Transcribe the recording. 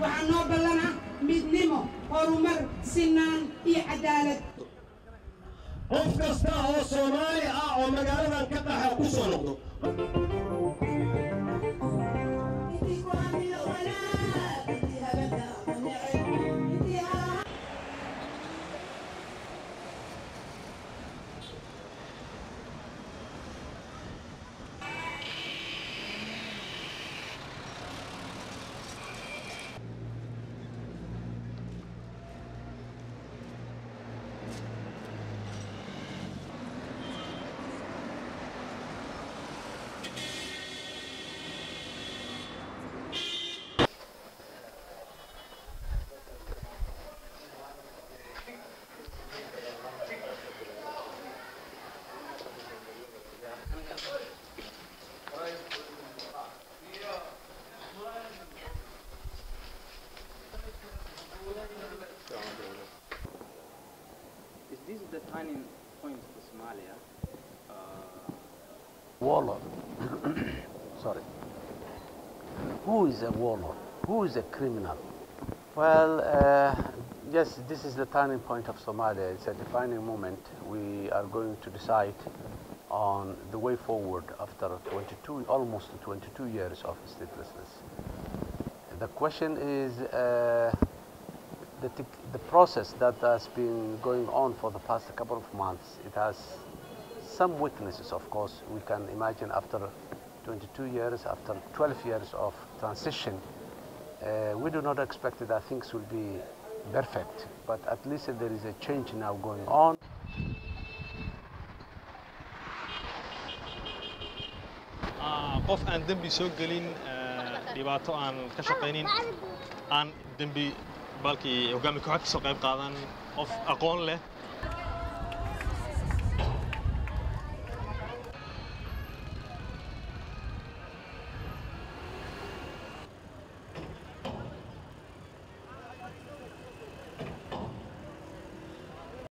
وحنو بلنا مدنمو هرمر سنان إي عدالة qof kasta oo Soomaali ah oo magaaladan ka dhaxa ku soo noqdo Is this the turning point for Somalia? Warlord. Sorry. Who is a warlord? Who is a criminal? Well, yes, this is the turning point of Somalia. It's a defining moment. We are going to decide on the way forward after almost 22 years of statelessness. The question is the process that has been going on for the past couple of months. It has some weaknesses, of course. We can imagine after 22 years, after 12 years of transition, we do not expect that things will be perfect, but at least there is a change now going on. qof aan dambi soo gelin dhibaato aan ka shaqeynin aan dambi balkii hogaamiye kooxda soo qayb qaadan qof aqoon leh